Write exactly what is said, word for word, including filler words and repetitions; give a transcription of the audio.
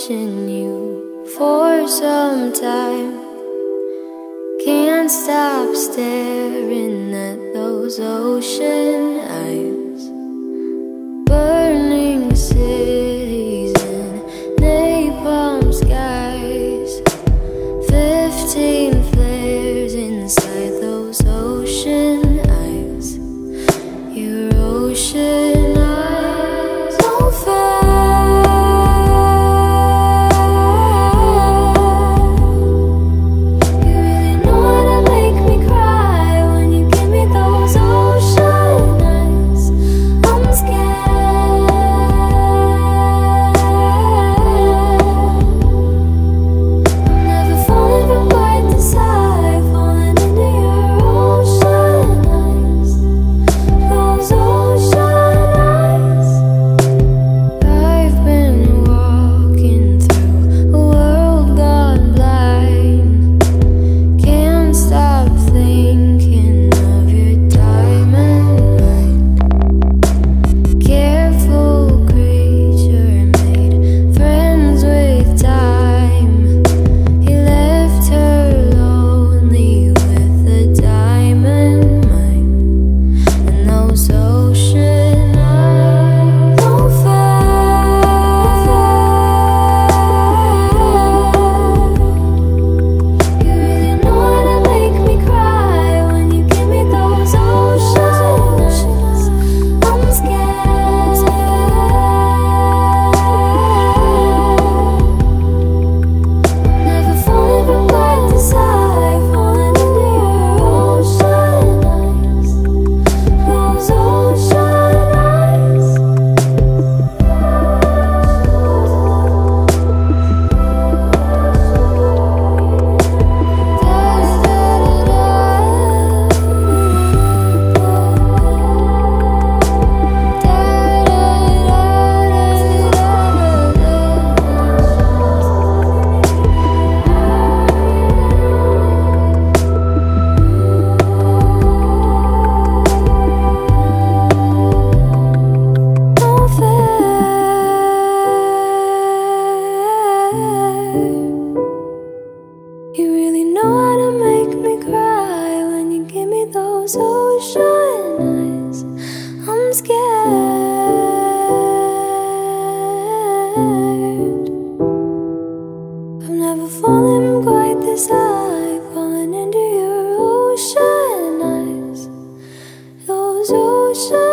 watching you for some time. Can't stop staring at those ocean eyes. Burning cities and napalm skies. Fifteen flares inside those ocean eyes. Your ocean eyes don't fail. You really know how to make me cry when you give me those ocean eyes. I'm scared. I've never fallen quite this high, falling into your ocean eyes. Those ocean